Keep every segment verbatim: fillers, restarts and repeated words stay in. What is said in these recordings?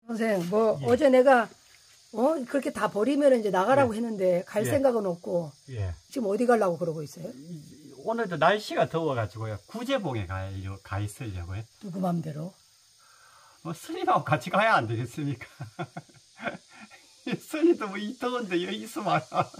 선생, 뭐 예. 어제 내가 어 그렇게 다 버리면 이제 나가라고 예. 했는데 갈 예. 생각은 없고 예. 지금 어디 가려고 그러고 있어요? 이- 오늘도 날씨가 더워가지고요. 구제봉에 가려, 가 있으려고요. 누구 맘대로? 뭐 스님하고 같이 가야 안 되겠습니까? 스님도 뭐 이 더운데 여기 있으면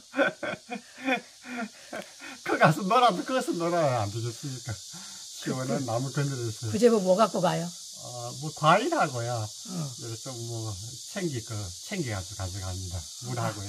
그 가서 놀아도 거기서 놀아야 안 되겠습니까? 시원한 나무 그늘에서. 구제복 뭐 갖고 가요? 어, 뭐 과일하고요. 어. 그래서 뭐 챙기 거 챙겨가지고 가져갑니다. 물하고요.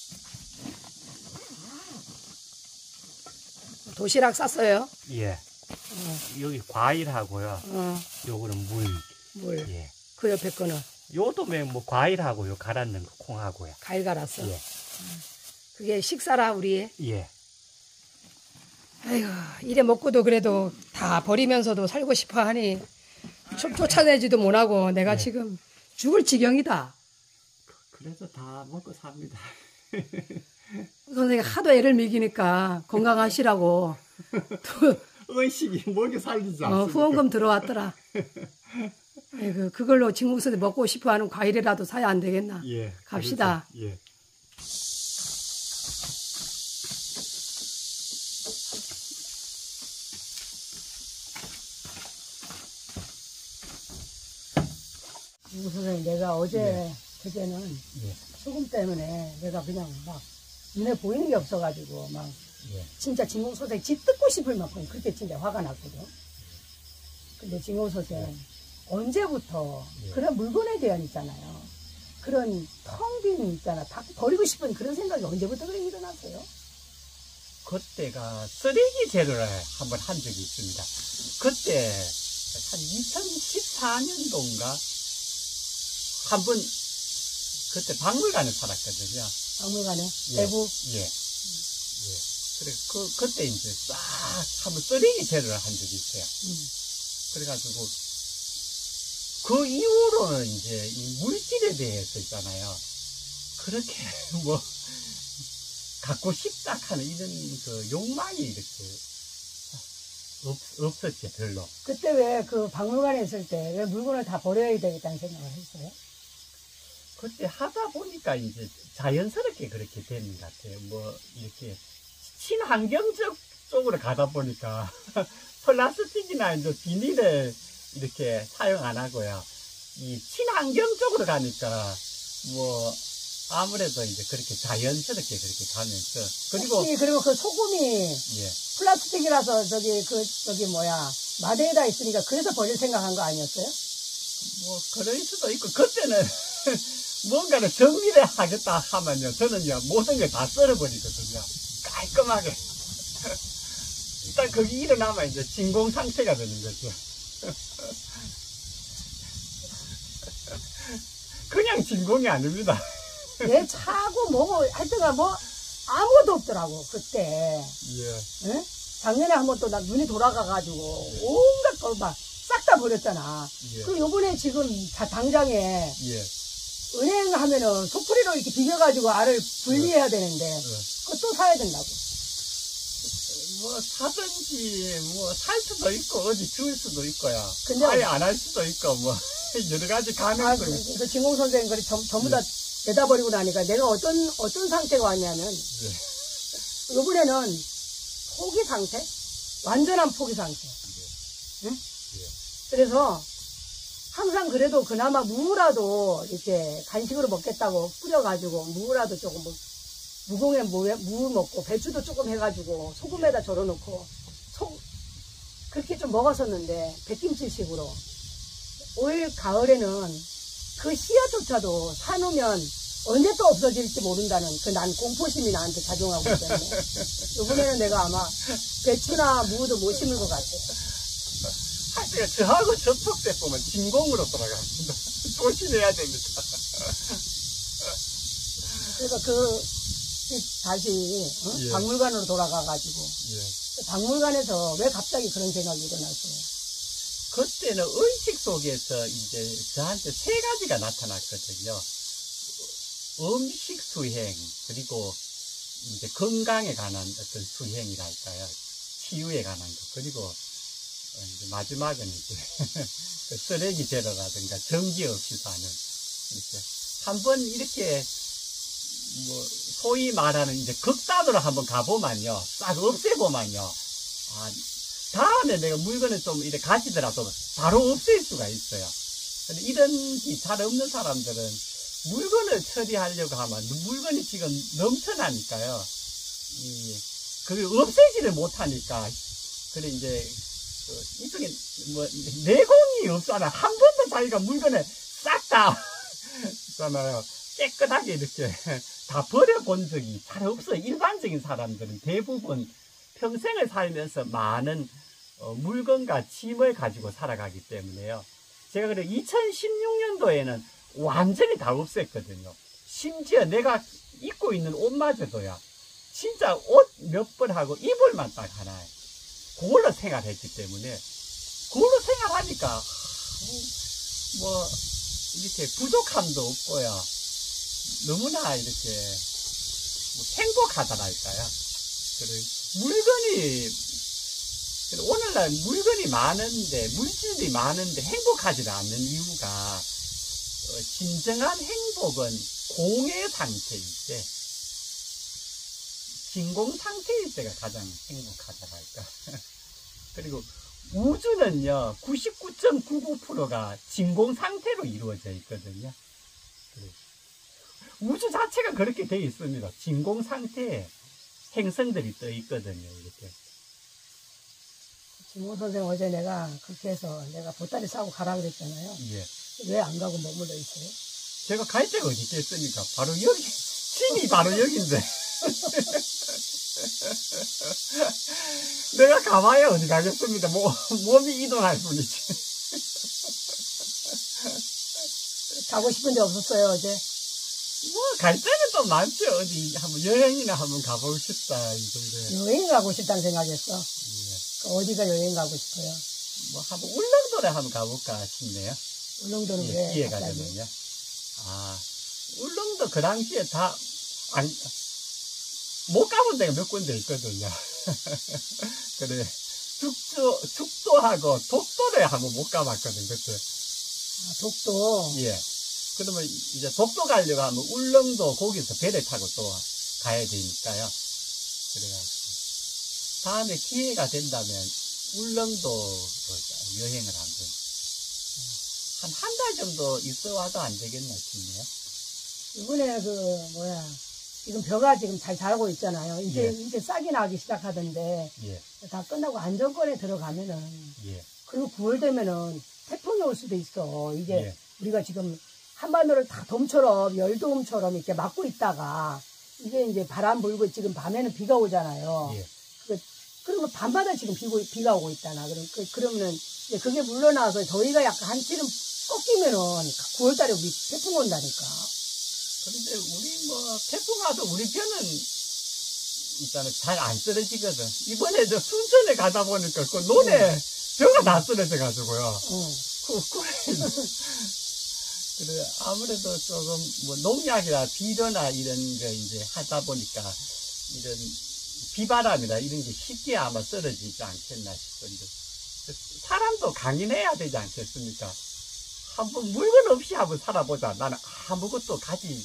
도시락 쌌어요? 예. 어. 여기 과일하고요. 어. 요거는 물. 물. 예. 그 옆에 거는 요도 뭐 과일하고요. 갈았는 거 콩하고요. 과일 갈았어. 예. 그게 식사라 우리. 예. 아이고 이래 먹고도 그래도 다 버리면서도 살고 싶어 하니 쫓- 쫓아내지도 못하고 내가 예. 지금 죽을 지경이다. 그래서 다 먹고 삽니다. 선생님 하도 애를 먹이니까 건강하시라고 또 의식이 먹여 살리지 어, 않습니까? 후원금 들어왔더라. 아이고, 그걸로 진국선에 먹고 싶어하는 과일이라도 사야 안 되겠나? 예. 갑시다. 그렇죠. 예. 진국 선생님, 내가 어제 네. 그제는 예. 소금 때문에 내가 그냥 막 눈에 보이는 게 없어가지고 막 예. 진짜 진국 선생 집 뜯고 싶을 만큼 그렇게 진짜 화가 났거든. 근데 진국 선생 네. 언제부터 네. 그런 물건에 대한 있잖아요. 그런 텅 빈 있잖아. 다 버리고 싶은 그런 생각이 언제부터 그렇게 일어났어요? 그때가 쓰레기 제로를 한번 한 적이 있습니다. 그때 한 이천십사 년도인가 한 번 그때 박물관에 살았거든요. 박물관에 예. 대구. 예. 예. 그래 그 그때 이제 싹 한번 쓰레기 제로를 한 적이 있어요. 음. 그래가지고 그 이후로는 이제 이 물질에 대해서 있잖아요. 그렇게 뭐 갖고 싶다 하는 이런 그 욕망이 이렇게 없, 없었죠, 별로. 그때 왜 그 박물관에 있을 때 왜 물건을 다 버려야 되겠다는 생각을 했어요? 그때 하다 보니까 이제 자연스럽게 그렇게 되는 것 같아요. 뭐 이렇게 친환경적 쪽으로 가다 보니까 플라스틱이나 이제 비닐을 이렇게 사용 안 하고요. 이 친환경 쪽으로 가니까 뭐 아무래도 이제 그렇게 자연스럽게 그렇게 가면서 그리고 혹시 그리고 그 소금이 예. 플라스틱이라서 저기 그 저기 뭐야 마대에다 있으니까 그래서 버릴 생각한 거 아니었어요? 뭐 그럴 수도 있고 그때는 뭔가를 정리를 하겠다 하면요 저는요 모든 걸 다 썰어버리거든요. 깔끔하게 일단 거기 일어나면 이제 진공 상태가 되는 거죠. 그냥 진공이 아닙니다. 내 차고 뭐고 하여튼간 뭐 아무것도 없더라고 그때. 예. 응? 작년에 한 번 또 나 눈이 돌아가가지고 온갖 걸 막 싹 다 버렸잖아. 예. 그 요번에 지금 다 당장에 예. 은행 하면은 소쿠리로 이렇게 비벼가지고 알을 분리해야 되는데 예. 그거 또 사야 된다고. 뭐 사든지 뭐 살 수도 있고 어디 줄 수도 있고요. 근데 아예 안 할 수도 있고 뭐 여러 가지 아, 가능성이. 그, 그 진공 선생 그 전- 전부 다 네. 내다 버리고 나니까 내가 어떤 어떤 상태가 왔냐면 네. 요번에는 포기 상태, 완전한 포기 상태. 응? 예. 그래서 항상 그래도 그나마 무라도 이렇게 간식으로 먹겠다고 뿌려가지고 무라도 조금 뭐 무공에 무, 무 먹고 배추도 조금 해가지고 소금에다 절여놓고 소 그렇게 좀 먹었었는데 백김치식으로 올 가을에는 그 씨앗조차도 사놓으면 언제 또 없어질지 모른다는 그 난 공포심이 나한테 작용하고 있었네. 이번에는 내가 아마 배추나 무도 못 심을 것 같아. 하여튼 저하고 접촉돼 보면 진공으로 돌아갑니다. 조심해야 됩니다. 그래서 그 다시 어? 예. 박물관으로 돌아가가지고 예. 박물관에서 왜 갑자기 그런 생각이 일어났어요? 그때는 의식 속에서 이제 저한테 세 가지가 나타났거든요. 음식 수행, 그리고 이제 건강에 관한 어떤 수행이랄까요. 치유에 관한 거. 그리고 이제 마지막은 이제 쓰레기 제로라든가 전기 없이 사는 이렇게 한번 이렇게 뭐 소위 말하는 이제 극단으로 한번 가보면요, 싹 없애보면요, 아, 다음에 내가 물건을 좀 이렇게 가시더라도 바로 없앨 수가 있어요. 근데 이런 게 잘 없는 사람들은 물건을 처리하려고 하면 물건이 지금 넘쳐나니까요. 이, 그걸 없애지를 못하니까. 그래, 이제, 그 이쪽에, 뭐, 내공이 없잖아. 한 번도 자기가 물건을 싹 다, 있잖아요. 깨끗하게 이렇게 다 버려본 적이 잘 없어요. 일반적인 사람들은 대부분 평생을 살면서 많은 어, 물건과 짐을 가지고 살아가기 때문에요. 제가 그래 이천십육 년도에는 완전히 다 없앴거든요. 심지어 내가 입고 있는 옷마저도요. 진짜 옷 몇 벌 하고 이불만 딱 하나. 그걸로 생활했기 때문에 그걸로 생활하니까 뭐 이렇게 부족함도 없고요. 너무나 이렇게 뭐 행복하다랄까요. 그래 물건이 오늘날 물건이 많은데 물질이 많은데 행복하지 않는 이유가 어, 진정한 행복은 공의 상태일 때, 진공 상태일 때가 가장 행복하다랄까. 그리고 우주는요 구십구 점 구구 퍼센트가 진공 상태로 이루어져 있거든요. 그래. 우주 자체가 그렇게 되어 있습니다. 진공 상태에 행성들이 떠 있거든요. 이렇게. 김호 선생 어제 내가 그렇게 해서 내가 보따리 싸고 가라 그랬잖아요. 예. 왜 안 가고 머물러 있어요? 제가 갈 데가 어디 있겠습니까? 바로 여기, 짐이 바로 여기인데. 내가 가봐야 어디 가겠습니다. 뭐, 몸이 이동할 뿐이지. 가고 싶은 데 없었어요, 어제? 뭐, 갈 데는 또 많죠. 어디, 한번 여행이나 한번 가보고 싶다. 이런데. 여행 가고 싶다는 생각했어. 예. 어디가 여행 가고 싶어요? 뭐, 한번 울릉도에 한번 가볼까 싶네요. 울릉도는 예, 왜? 기회가 갑자기? 되면요. 아, 울릉도 그 당시에 다, 안, 못 가본 데가 몇 군데 있거든요. 그래, 죽도, 죽도하고 독도를 한번 못 가봤거든, 그때. 아, 독도. 예. 그러면 이제 독도 가려고 하면 울릉도 거기서 배를 타고 또 가야 되니까요. 그래가지고. 다음에 기회가 된다면 울릉도로 여행을 한번. 한 한 달 정도 있어 와도 안 되겠나 싶네요. 이번에 그, 뭐야. 지금 벼가 지금 잘 자라고 있잖아요. 이제, 예. 이제 싹이 나기 시작하던데. 예, 다 끝나고 안정권에 들어가면은. 예, 그리고 구월 되면은 태풍이 올 수도 있어. 이제 예. 우리가 지금 한반도를 다 돔처럼, 열돔처럼 이렇게 막고 있다가, 이게 이제 바람 불고 지금 밤에는 비가 오잖아요. 예. 그, 그리고 밤마다 지금 비고, 비가 오고 있잖아. 그럼, 그, 그러면은, 이제 그게 물러나서 저희가 약간 한치름 꺾이면은 구월 달에 우리 태풍 온다니까. 그런데 우리 뭐 태풍 와도 우리 벼는 일단은 잘 안 쓰러지거든. 이번에 저 순천에 가다 보니까 그 논에 벼가 다 쓰러져 가지고요. 응. 그, 그래. 그래, 아무래도 조금 뭐 농약이나 비료나 이런 거 이제 하다 보니까 이런 비바람이나 이런 게 쉽게 아마 쓰러지지 않겠나 싶은데. 사람도 강인해야 되지 않겠습니까? 한번 물건 없이 한번 살아보자. 나는 아무것도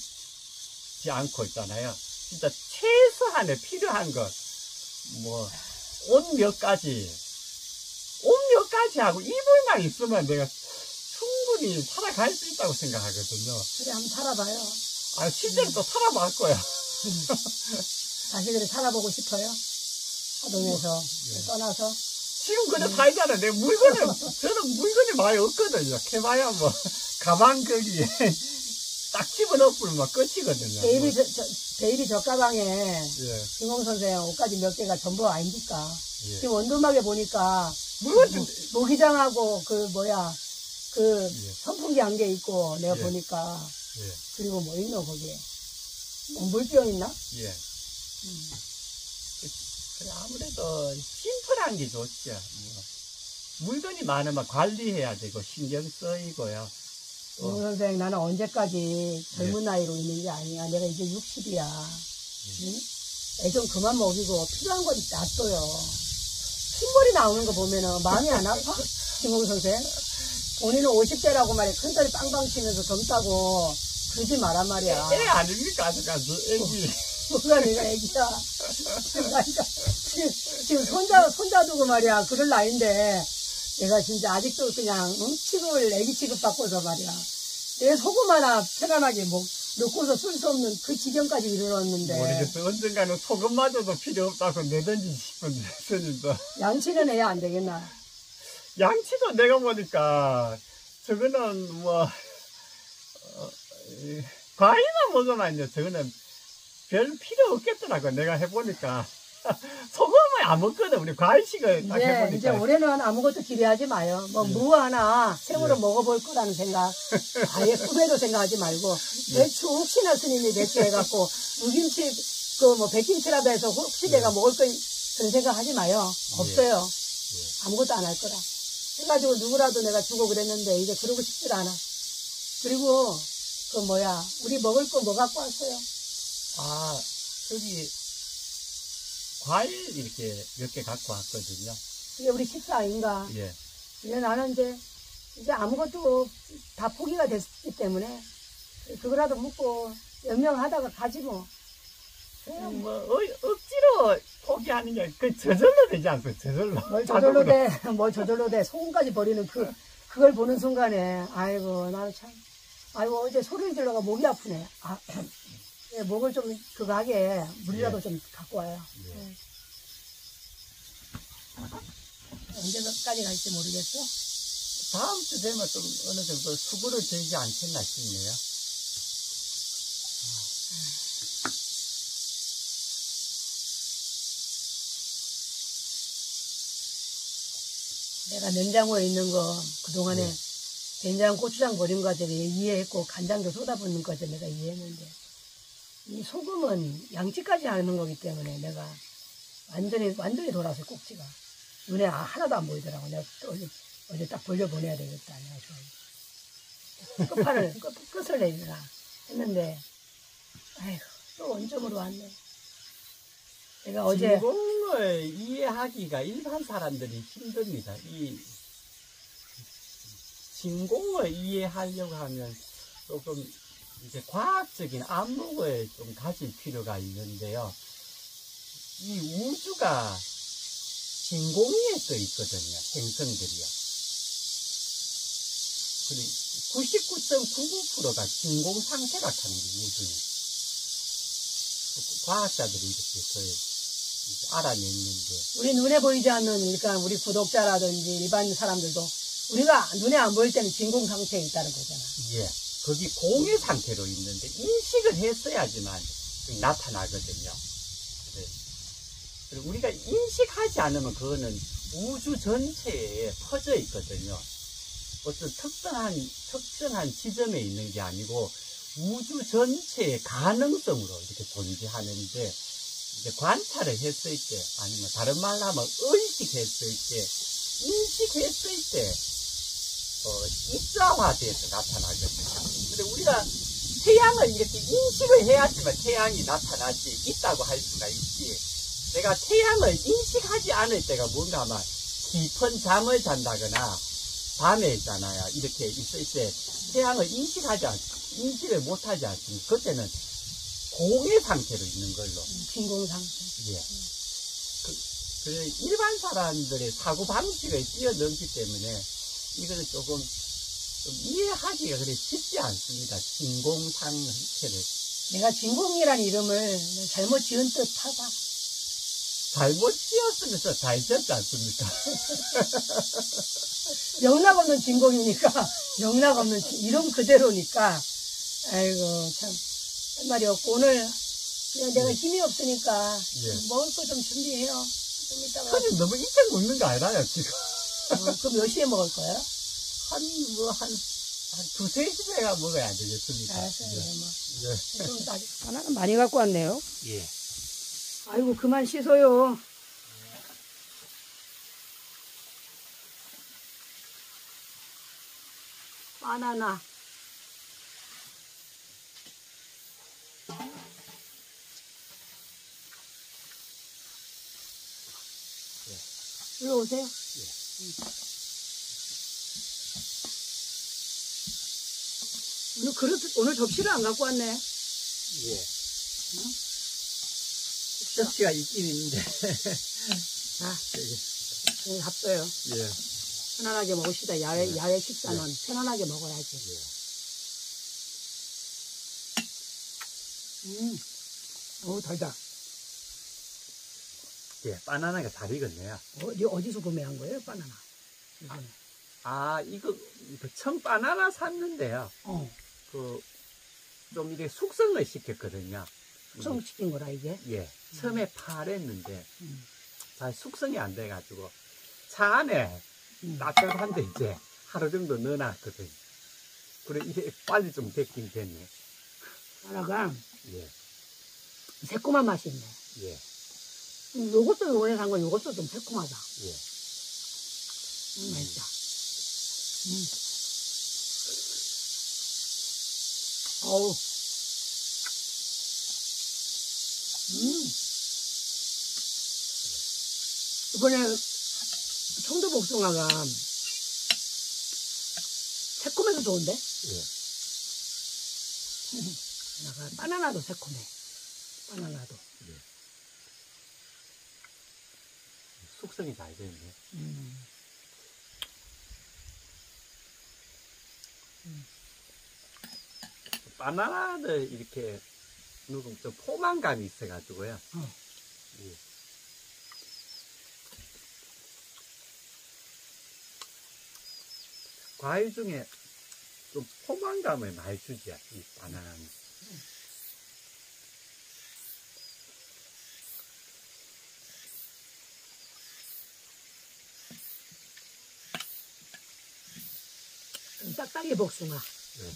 가지지 않고 있잖아요. 진짜 최소한의 필요한 것, 뭐, 옷 몇 가지, 옷 몇 가지 하고 이불만 있으면 내가 충분히 살아갈 수 있다고 생각하거든요. 그래, 한번 살아봐요. 아, 실제로 또 살아볼 거야. 다시 그래 살아보고 싶어요. 하동에서 예. 떠나서. 지금 그래 살잖아. 내 물건을, 저는 물건이 많이 없거든요. 해봐야 뭐, 가방 거기에 딱 집어넣으면 막 끝이거든요. 베이비 저, 저, 베이비 젖가방에 예, 김홍 선생 옷까지 몇 개가 전부 아닙니까? 예. 지금 원두막에 보니까 물건 모- 좀, 모기장하고 그 뭐야 그 예. 선풍기 한 개 있고 내가 예. 보니까 예, 그리고 뭐 있노 거기에 뭐 물병 있나? 예. 음. 그래, 아무래도 심플한 게 좋죠. 뭐. 물건이 많으면 관리해야 되고, 신경 쓰이고요. 김홍 어, 선생 나는 언제까지 젊은 나이로 있는 게 아니야. 내가 이제 육십이야. 응? 애 좀 그만 먹이고 필요한 건 놔둬요. 흰머리 나오는 거 보면은 마음이 안 아파? 김홍 선생? 본인은 오십 대라고 말이야. 큰소리 빵빵 치면서 젊다고. 그러지 마란 말이야. 애 아닙니까? 아직까지 애기. 뭐가 내가 애기야. 지금, 나이가, 지금, 지금 손자, 손자 두고 말이야. 그럴 나이인데. 내가 진짜 아직도 그냥, 응? 취급을, 애기 취급받고서 말이야. 내 소금 하나 편안하게 먹, 넣고서 쓸 수 없는 그 지경까지 이르렀는데. 모르겠어. 언젠가는 소금마저도 필요 없다고 내던지 싶은데, 스님도. 양치는 해야 안 되겠나. 양치도 내가 보니까, 저거는 뭐, 어, 이, 과일만 먹으면요, 저거는 별 필요 없겠더라고, 내가 해보니까. 소금을 안 먹거든, 우리 과일식을 딱 이제, 해보니까. 이제 올해는 아무것도 기대하지 마요. 뭐, 예. 무 하나 생으로 예. 먹어볼 거라는 생각. 아예 꿈에도 생각하지 말고. 배추, 혹시나 스님이 배추 해갖고, 무김치, 그 뭐, 백김치라도 해서 혹시 예. 내가 먹을 거, 그런 생각 하지 마요. 없어요. 예. 아무것도 안 할 거라. 해가지고 누구라도 내가 주고 그랬는데, 이제 그러고 싶질 않아. 그리고, 그 뭐야, 우리 먹을 거 뭐 갖고 왔어요? 아, 저기, 과일 이렇게 몇 개 갖고 왔거든요. 이게 우리 식사 아닌가? 예. 이제 나는 이제, 이제 아무것도 다 포기가 됐기 때문에, 그거라도 먹고, 연명하다가 가지 뭐. 그냥 뭐, 어, 억지로 포기하는 게, 그 저절로 되지 않습니까? 저절로. 뭘 저절로 돼, 뭘 저절로 돼. 소금까지 버리는 그, 그걸 보는 순간에, 아이고, 나는 참, 아이고, 어제 소리를 질러가 목이 아프네. 아, 예, 목을 좀, 그거 하게, 물이라도 예. 좀 갖고 와요. 예. 예. 언제까지 갈지 모르겠어? 다음 주 되면 좀 어느 정도 수고를 들지 않겠나 싶네요. 내가 냉장고에 있는 거, 그동안에 네. 된장, 고추장 버린 거 가지고 이해했고, 간장도 쏟아붓는 거 가지고 내가 이해했는데, 이 소금은 양치까지 하는 거기 때문에 내가 완전히, 완전히 돌아서 꼭지가. 눈에 아, 하나도 안 보이더라고. 내가 또 어제, 어제 딱 벌려보내야 되겠다. 내가 끝판을, 끝, 끝을 내리라 했는데, 아이고, 또 원점으로 왔네. 내가 어제, 진공을 이해하기가 일반 사람들이 힘듭니다. 이 진공을 이해하려고 하면 조금 이제 과학적인 안목을 좀 가질 필요가 있는데요. 이 우주가 진공위에 떠 있거든요. 행성들이요. 그리고 구십구 점 구구 퍼센트가 진공 상태라 하는 게 우주는. 과학자들이 이렇게 그걸 알아냈는데. 우리 눈에 보이지 않는, 그러니까 우리 구독자라든지 일반 사람들도 우리가 눈에 안 보일 때는 진공 상태에 있다는 거잖아. 예. 거기 공의 상태로 있는데 인식을 했어야지만 나타나거든요. 그래. 그리고 우리가 인식하지 않으면 그거는 우주 전체에 퍼져 있거든요. 어떤 특정한, 특정한 지점에 있는 게 아니고 우주 전체의 가능성으로 이렇게 존재하는데, 이제 관찰을 했을 때, 아니면 다른 말로 하면 의식했을 때, 인식했을 때, 어, 입자화돼서 나타나거든요. 근데 우리가 태양을 이렇게 인식을 해야지만 태양이 나타나지, 있다고 할 수가 있지. 내가 태양을 인식하지 않을 때가 뭔가 막 깊은 잠을 잔다거나, 밤에 있잖아요. 이렇게 있을 때 태양을 인식하지 않, 인식을 못하지 않습니까? 그때는 공의 상태로 있는 걸로. 진공 상태. 예. 그, 그 일반 사람들의 사고 방식을 뛰어넘기 때문에 이거는 조금 좀 이해하기가 그래 쉽지 않습니다. 진공 상태를. 내가 진공이라는 이름을 잘못 지은 듯 하다. 잘못 지었으면서 잘 지었지 않습니까? 영락 없는 진공이니까, 영락 없는 진- 이름 그대로니까, 아이고, 참, 할 말이 없고, 오늘, 그냥 내가 힘이 없으니까, 예. 먹을 거 좀 준비해요. 좀 이따가. 사실 너무 일찍 먹는 거 아니나요, 지금? 어, 그럼 몇 시에 먹을 거예요? 한, 뭐, 한, 한 두세 시대가 먹어야 되겠습니까? 알았어요, 예. 뭐. 예. 좀 나- 하나는 많이 갖고 왔네요. 예. 아이고, 그만 씻어요. 바나나. 일로 오세요. 그릇, 오늘 접시를 안 갖고 왔네. 예. 접시가 있긴 있는데. 자, 여기. 여기 합쳐요. 예. 편안하게 먹읍시다. 야외, 네. 야외 식사는 네. 편안하게 먹어야지. 예. 음, 오, 달다. 예, 바나나가 잘 익었네요. 어디, 어디서 구매한 거예요, 바나나? 이거는. 아, 이거, 그 청 바나나 샀는데요. 어, 그, 좀 이게 숙성을 시켰거든요. 숙성시킨 거라, 이게. 예. 처음에 파랬는데, 음, 잘 숙성이 안 돼가지고, 차 안에 음. 따뜻한데 이제 하루 정도 넣어놨거든요. 그래, 이게 빨리 좀 됐긴 됐네. 바나나가 예, 새콤한 맛이 있네. 예, 음, 요것도 요번에 산 거 요것도 좀 새콤하다. 예. 음, 맛있다. 음. 어우. 음. 이번에 청도복숭아가 새콤해서 좋은데? 예. 바나나, 바나나도 새콤해. 바나나도. 예. 숙성이 잘 됐네. 음. 바나나를 이렇게 누금 좀 포만감이 있어가지고요. 어. 예. 과일 중에 좀 포만감을 많이 주죠, 이 바나나는. 좀 딱딱이 복숭아. 예.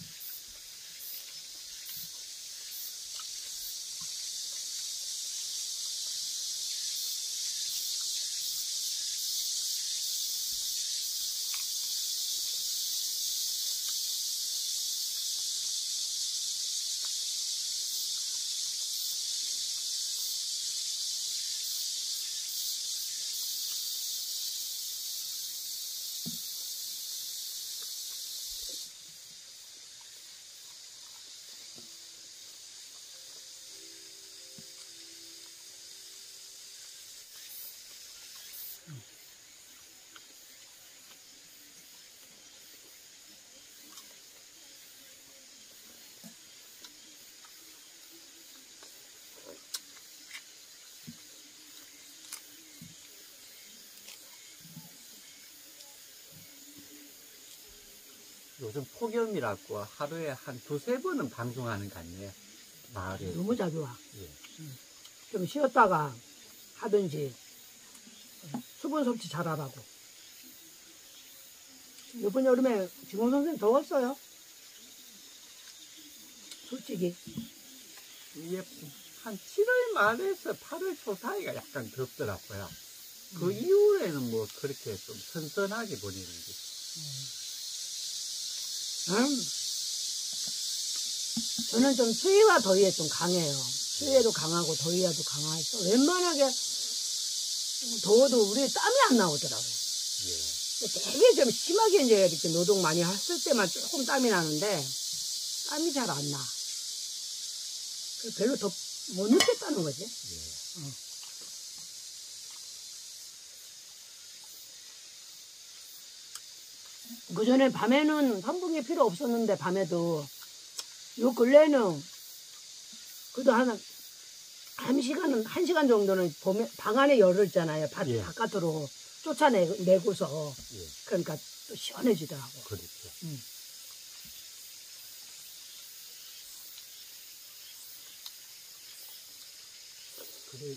요즘 폭염이라고 하루에 한 두세 번은 방송하는 것 같네요. 마을에. 너무 자주 와. 예. 좀 쉬었다가 하든지 수분 섭취 잘하라고. 이번 여름에 지금 선생님 더웠어요. 솔직히. 이게 한 칠월 말에서 팔월 초 사이가 약간 덥더라고요. 그 음. 이후에는 뭐 그렇게 좀 선선하게 보내는지. 음. 저는 좀 추위와 더위에 좀 강해요. 추위에도 강하고 더위에도 강해서 웬만하게 더워도 우리 땀이 안 나오더라고요. 예. 되게 좀 심하게 이제 이렇게 노동 많이 했을 때만 조금 땀이 나는데 땀이 잘 안 나. 그래서 별로 더 못 느꼈다는 거지. 예. 어. 그 전에 밤에는 선풍기 필요 없었는데 밤에도 요 근래는 그래도 한, 한 시간, 한 시간 정도는 봄에, 방 안에 열을 있잖아요. 바, 예. 바깥으로 쫓아내고서. 예. 그러니까 또 시원해지더라고. 그렇죠. 음. 그래,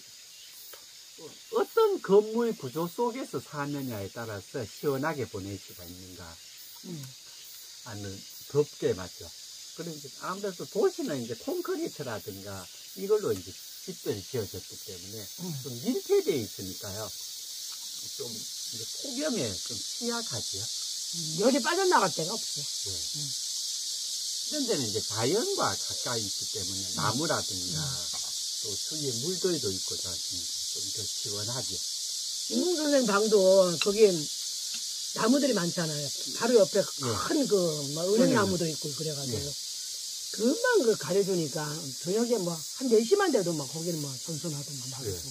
어떤 건물 구조 속에서 사느냐에 따라서 시원하게 보낼 수가 있는가. 음. 아니면 덥게 맞죠. 그래 이제 아무래도 도시는 이제 콘크리트라든가 이걸로 이제 집들이 지어졌기 때문에 음. 좀 밀폐되어 있으니까요. 좀 이제 폭염에 좀 취약하지요. 음. 열이 빠져나갈 데가 없어. 예. 음. 이런 데는 이제 자연과 가까이 있기 때문에 나무라든가 음. 또 주위에 물들도 있고 좀 더 시원하죠. 김웅 선생 방도 거기 나무들이 많잖아요. 바로 옆에 큰 그 뭐 은행나무도 있고 그래가지고 예. 금방 그 가려주니까 저녁에 뭐 한 네 시만 돼도 막 거기는 뭐 선선하더만 막. 예.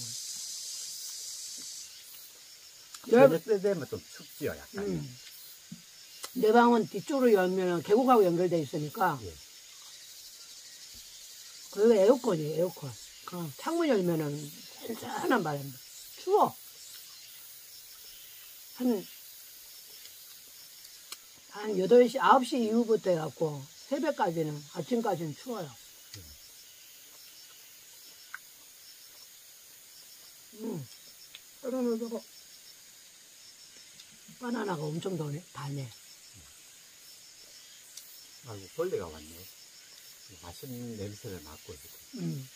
내, 저녁 때 되면 좀 춥지요, 약간. 음. 내 방은 뒤쪽으로 열면 계곡하고 연결돼 있으니까 예. 그리고 에어컨이 에어컨. 어, 창문 열면은 선선한 바람. 추워. 한, 한 여덟 시, 아홉 시 이후부터 해갖고 새벽까지는, 아침까지는 추워요. 음, 떨어놓고 바나나가 엄청 더네, 달네. 아이고, 벌레가 왔네. 맛있는 냄새를 맡고 있어. 음.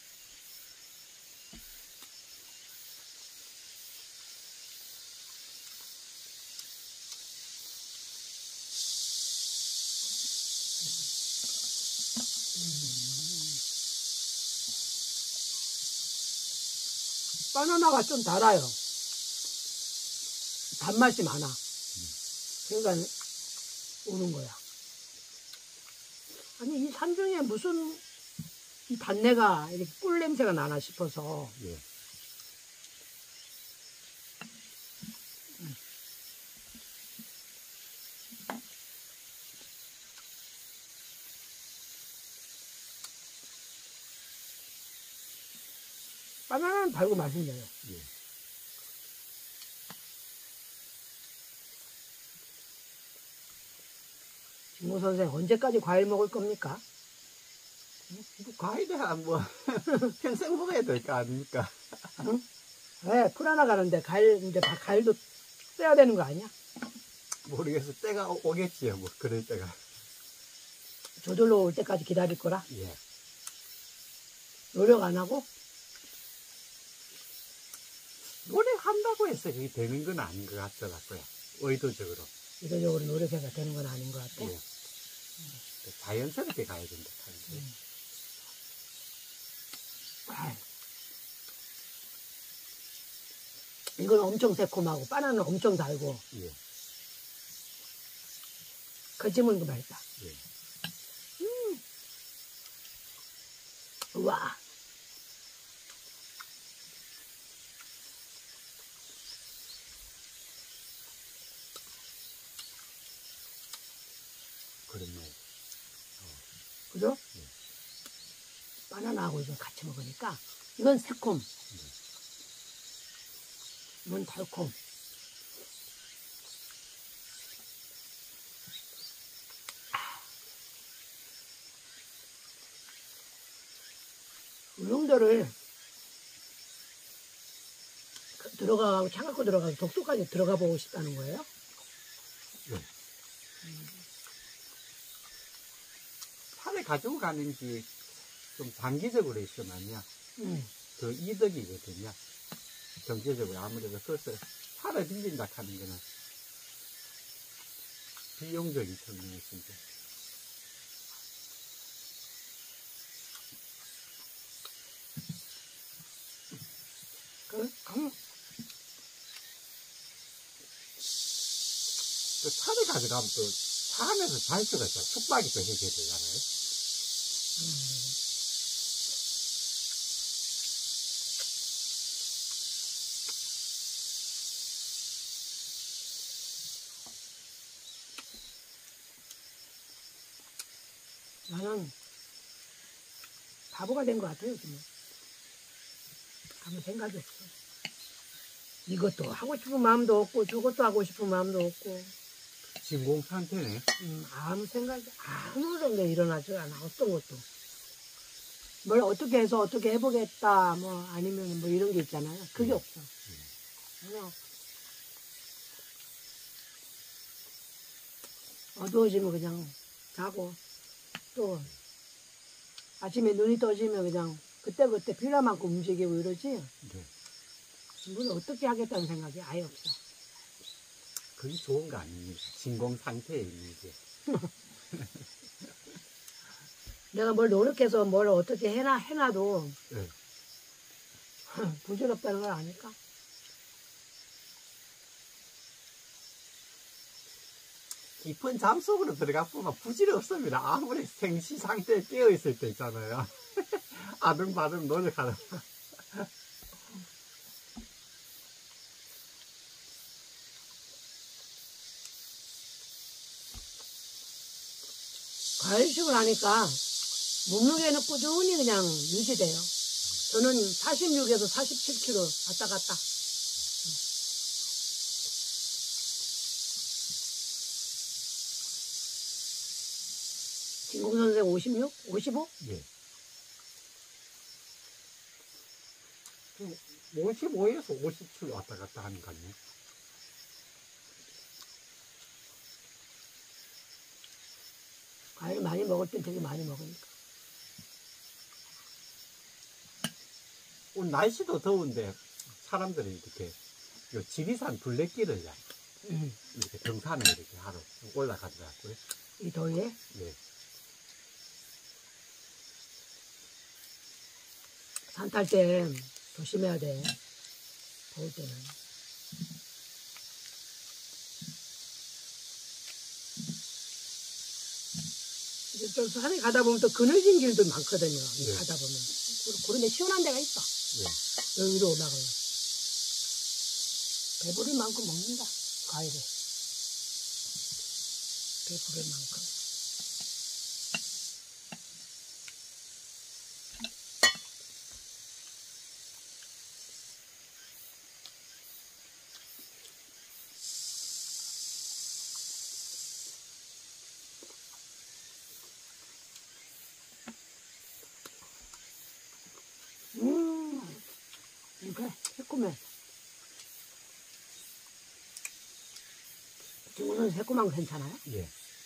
바나나가 좀 달아요. 단맛이 많아. 그러니까 오는 거야. 아니 이 산중에 무슨 이 단내가 이렇게 꿀 냄새가 나나 싶어서. 예. 음. 바나나는 달고 맛있네요. 예. 진모 선생 언제까지 과일 먹을 겁니까? 뭐 과일이야, 뭐, 평생 먹어야 될 거 아닙니까? 응? 왜 풀 하나 가는데 과일 이제 다 과일도 써야 되는 거 아니야? 모르겠어. 때가 오- 오겠지요, 뭐, 그럴 때가. 저절로 올 때까지 기다릴 거라? 예. 노력 안 하고? 노력한다고 해서 그게 되는 건 아닌 것 같더라고요. 의도적으로. 의도적으로 노력해서 되는 건 아닌 것 같아. 예. 자연스럽게 가야 된다 하는데. 음. 아이. 이건 엄청 새콤하고 바나나는 엄청 달고 예. 거짓말 그 맛있다. 예. 우와. 그렇네. 그죠? 예. 바나나하고 이거 같이 먹으니까 이건 새콤. 이건 달콤. 울릉도를 들어가고 차 갖고 들어가서 독도까지 들어가 보고 싶다는 거예요? 예. 차를 가지고 가는 게 좀 장기적으로 있으면요. 음. 그 이득이거든요. 경제적으로 아무래도 그래서 차를 빌린다 하는 거는 비용적인 측면에서 이제 그, 음. 그 차를 가져가면 또 차 안에서 잘 수가 있어. 숙박이 또 해줘야 되잖아요. 나는 바보가 된 것 같아요, 지금. 아무 생각이 없어. 이것도 하고 싶은 마음도 없고, 저것도 하고 싶은 마음도 없고, 진공 상태네. 음, 아무 생각이, 아무런 게 일어나지 않아, 어떤 것도. 뭘 어떻게 해서 어떻게 해보겠다, 뭐, 아니면 뭐 이런 게 있잖아요. 그게 음. 없어. 그냥, 어두워지면 그냥 자고, 또, 아침에 눈이 떠지면 그냥, 그때그때 필요한 만큼 움직이고 이러지, 네. 뭘 어떻게 하겠다는 생각이 아예 없어. 그게 좋은 거 아닙니까? 진공 상태에 있는 게. 내가 뭘 노력해서 뭘 어떻게 해놔, 해놔도 네. 부질없다는 걸 아니까. 깊은 잠 속으로 들어가 보면 부질없습니다. 아무리 생시 상태에 깨어있을 때 있잖아요. 아등바등 노력하는. 과일식을 하니까 몸무게는 꾸준히 그냥 유지돼요. 저는 사십육에서 사십칠 킬로그램 왔다 갔다. 진공 선생 오십육? 오십오? 예. 오십오에서 오십칠 왔다 갔다 하니까요. 과일 많이 먹을 땐 되게 많이 먹으니까. 오늘 날씨도 더운데 사람들이 이렇게 요 지리산 둘레길을 음. 이렇게 등산을 이렇게 하러 올라가더라고요. 이 더위에? 네. 산 탈 때 조심해야 돼. 더울 때는. 이제 또 산에 가다 보면 또 그늘진 길도 많거든요. 네. 가다 보면. 그런 데 시원한 데가 있어. 네. 여기로 올라가면. 배부를 만큼 먹는다. 과일을. 배부를 만큼. 음, 이게 새콤해. 지금은 새콤한 거 괜찮아요? 예.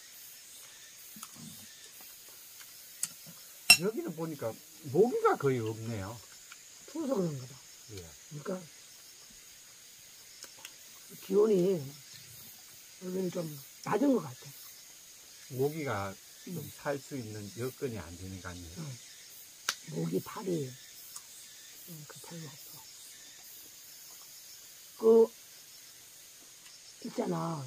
여기는 보니까 모기가 거의 없네요. 추워서 그런가 봐. 예. 그러니까 기온이 여기는 좀 낮은 것 같아. 모기가 좀 음. 살 수 있는 여건이 안 되는 거 아니에요? 응. 모기 팔이 응, 그 별로 없어. 그 있잖아.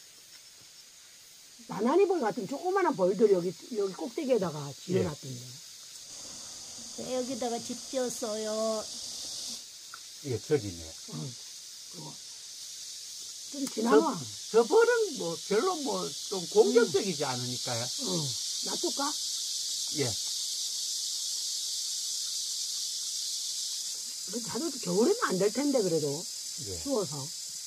나나니볼 같은 조그마한 벌들 여기 여기 꼭대기에다가 지어놨던데. 네, 여기다가 집 지었어요. 이게 저기네. 응. 그거 좀 지나와. 저, 저 벌은 뭐 별로 뭐 좀 공격적이지 않으니까요. 응. 놔둘까? 예. 그 자도 겨울에는 안 될 텐데 그래도 예. 추워서.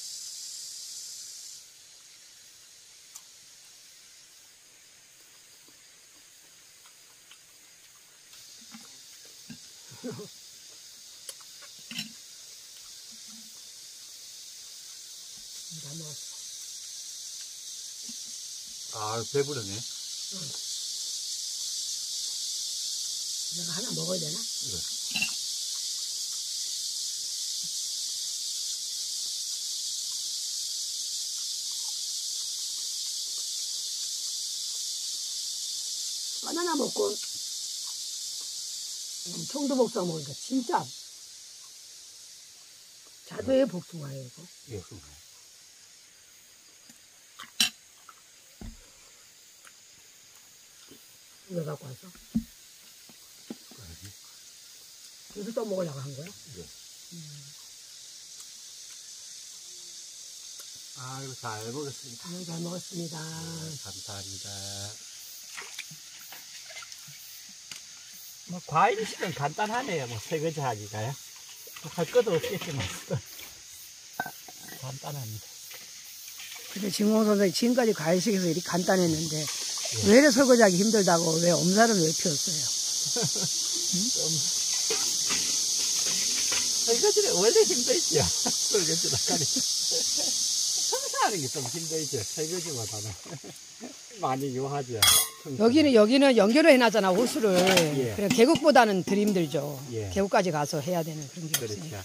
다 먹었어. 아, 배부르네. 내가 하나 먹어야 되나? 예. 바나나 먹고 음, 청도복숭아 먹으니까 진짜 자두의 복숭아예요 이거. 예, 그런가요? 이거 갖고 와서 그래서 또 먹으려고 한 거야? 예. 음. 아이고, 잘 먹었습니다. 네, 잘 먹었습니다. 네, 감사합니다. 뭐, 과일식은 간단하네요. 뭐, 설거지 하기가요. 할 것도 없겠지만. 간단합니다. 근데 진공 선생님 지금까지 과일식에서 이렇게 간단했는데 예. 왜 이래 설거지하기 힘들다고 왜 엄살을 왜 피웠어요? 좀, 설거지는 원래 힘들죠. 설거지는 하니. 청소하는 게 좀 힘들죠. 설거지보다는. 많이 요하죠. 청소. 여기는 여기는 연결을 해놨잖아 호수를. 예. 그래 계곡보다는 덜 힘들죠. 예. 계곡까지 가서 해야 되는 그런 게 그렇죠. 없으니까.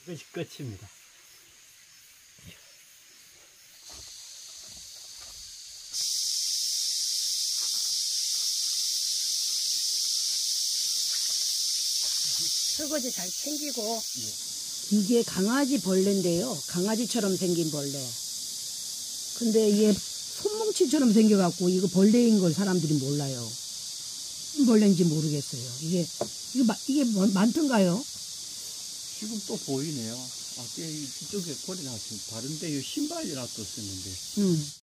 이것이 끝입니다. 설거지 잘 챙기고. 예. 이게 강아지 벌레인데요. 강아지처럼 생긴 벌레. 근데 이게 손뭉치처럼 생겨갖고 이거 벌레인 걸 사람들이 몰라요. 무슨 벌레인지 모르겠어요. 이게 이게 마- 이게 뭐- 많던가요? 지금 또 보이네요. 아까 이쪽에 버려놨으면 다른데 신발이 놔뒀었는데. 음.